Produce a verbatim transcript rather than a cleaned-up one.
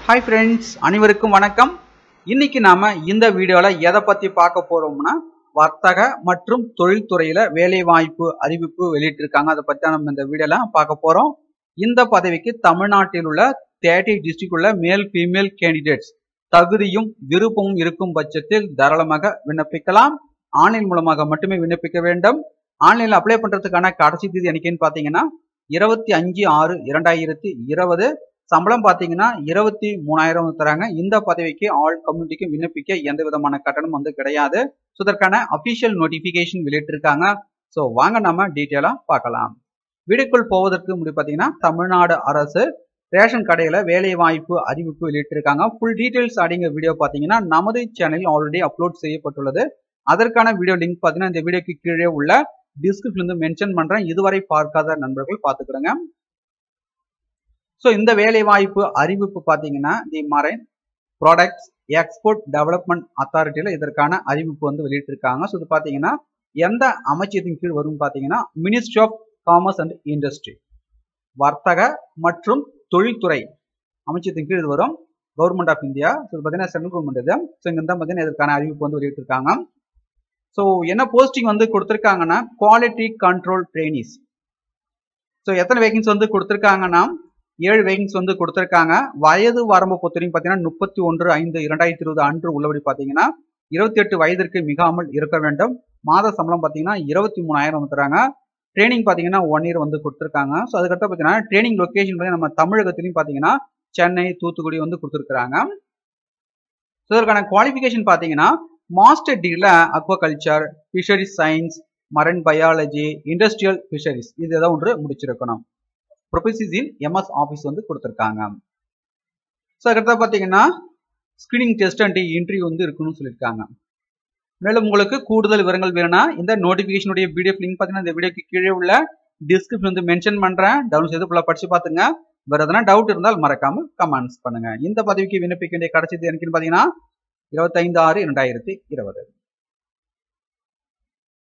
Hi friends, அனைவருக்கும் வணக்கம். இன்னைக்கு நாம இந்த வீடியோல எதை பத்தி பார்க்க போறோம்னா வர்த்தக மற்றும் தொழில்துறையில வேலைவாய்ப்பு அறிவிப்பு வெளியிட்டிருக்காங்க. அதை பத்தி நம்ம இந்த வீடியோல பார்க்க போறோம். இந்த பதவிக்கு தமிழ்நாட்டில் உள்ள முப்பது டிஸ்ட்ரிக்ட் உள்ள மேல் ஃபீமேல் கேண்டிடேட்ஸ் தகுதியும் விருப்பமும் இருக்கும் பட்சத்தில் தாராளமாக விண்ணப்பிக்கலாம். ஆன்லைன் மூலமாக மட்டுமே விண்ணப்பிக்க வேண்டும். ஆன்லைன்ல அப்ளை பண்றதுக்கான கடைசி தேதி என்னைக்குன்னு பாத்தீங்கன்னா இருபத்தி அஞ்சு ஆறு இரண்டாயிரத்தி இருபது. சம்பளம் பாத்தீங்கன்னா இருபத்தி மூணாயிரம் தராங்க. இந்த பதவிக்கு ஆல் கம்யூனிட்டிக்கு விண்ணப்பிக்க எந்த விதமான கட்டணம் வந்து கிடையாது. ஸோ இதற்கான அபிஷியல் நோட்டிபிகேஷன் வெளியிட்டிருக்காங்க. ஸோ வாங்க நம்ம டீட்டெயிலா பார்க்கலாம். வீடுக்குள் போவதற்கு முன்னாடி பாத்தீங்கன்னா தமிழ்நாடு அரசு ரேஷன் கடையில வேலை வாய்ப்பு அறிவிப்பு வெளியிட்டிருக்காங்க. ஃபுல் டீடைல்ஸ் அடங்கிய வீடியோ பாத்தீங்கன்னா நமது சேனலில் ஆல்ரெடி அப்லோட் செய்யப்பட்டுள்ளது. அதற்கான வீடியோ லிங்க் பாத்தீங்கன்னா இந்த வீடியோக்கு கீழே உள்ள டிஸ்கிரிப்ஷன்ல மென்ஷன் பண்றேன். இதுவரை பார்க்காத நண்பர்கள் பார்த்துக்கிடுங்க. ஸோ இந்த வேலை வாய்ப்பு அறிவிப்பு பார்த்தீங்கன்னா the marine products export development அத்தாரிட்டியில இதற்கான அறிவிப்பு வந்து வெளியிட்டிருக்காங்க. ஸோ இது பார்த்தீங்கன்னா எந்த அமைச்சத்தின் கீழ் வரும் பார்த்தீங்கன்னா ministry of commerce and industry, வர்த்தக மற்றும் தொழில்துறை அமைச்சத்தின் கீழ் வரும், கவர்மெண்ட் ஆஃப் இந்தியா. ஸோ இது பார்த்தீங்கன்னா சென்ட்ரல் கவர்மெண்ட் இது. ஸோ இங்க தான் பார்த்தீங்கன்னா இதற்கான அறிவிப்பு வந்து வெளியிட்டிருக்காங்க. ஸோ என்ன போஸ்டிங் வந்து கொடுத்துருக்காங்கன்னா குவாலிட்டி கண்ட்ரோல் ட்ரெயினிஸ். ஸோ எத்தனை வேகன்சி வந்து கொடுத்துருக்காங்கன்னா ஏழு வேகன்சி வந்து கொடுத்திருக்காங்க. வயது வரம்பு பொறுத்தவரைக்கும் பார்த்தீங்கன்னா முப்பத்தி ஒன்று ஐந்து இரண்டாயிரத்தி இருபது அன்று உள்ளபடி பார்த்தீங்கன்னா இருபத்தி எட்டு வயதிற்கு மிகாமல் இருக்க வேண்டும். மாத சம்பளம் பார்த்தீங்கன்னா இருபத்தி மூணாயிரம் வந்துறாங்க. ட்ரைனிங் பார்த்தீங்கன்னா ஒன் இயர் வந்து கொடுத்துருக்காங்க. ஸோ அதுக்கடுத்து பார்த்தீங்கன்னா ட்ரைனிங் லொகேஷன் பார்த்தீங்கன்னா நம்ம தமிழகத்திலையும் பார்த்தீங்கன்னா சென்னை, தூத்துக்குடி வந்து கொடுத்துருக்காங்க. ஸோ இதற்கான குவாலிஃபிகேஷன் பார்த்தீங்கன்னா மாஸ்டர் டிகிரியில் aquaculture, fisheries science, marine biology, industrial fisheries இது ஏதாவது ஒன்று முடிச்சிருக்கணும். ப்ரொஃபஸிஸ் எம்எஸ் ஆஃபீஸ் வந்து கொடுத்துருக்காங்க. ஸோ அதுக்கடுத்து பார்த்தீங்கன்னா ஸ்கிரீனிங் டெஸ்ட் அண்ட் இன்டர்வியூ வந்து இருக்குன்னு சொல்லியிருக்காங்க. மேலும் உங்களுக்கு கூடுதல் விவரங்கள் வேணும்னா இந்த நோட்டிஃபிகேஷனுடைய பிடிஎஃப் லிங்க் பார்த்தீங்கன்னா இந்த வீடியோக்கு கீழே உள்ள டிஸ்கிரிப்ஷன் வந்து மென்ஷன் பண்ணுறேன். டவுன் செய்து ஃபுல்லாக படிச்சு பார்த்துங்க. வேறு எதனா டவுட் இருந்தால் மறக்காம கமெண்ட்ஸ் பண்ணுங்க. இந்த பதவிக்கு விண்ணப்பிக்க வேண்டிய கடைசி என்னைக்குன்னு பார்த்தீங்கன்னா இருபத்தைந்து ஆறு இரண்டாயிரத்தி இருபது.